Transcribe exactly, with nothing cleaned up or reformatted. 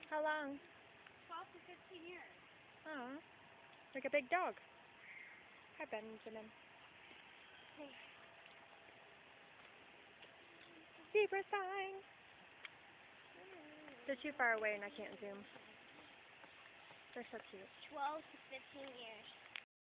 How long? twelve to fifteen years. Oh, like a big dog. Hi, Benjamin. Hey. Zebra sign. They're too far away and I can't zoom. They're so cute. twelve to fifteen years.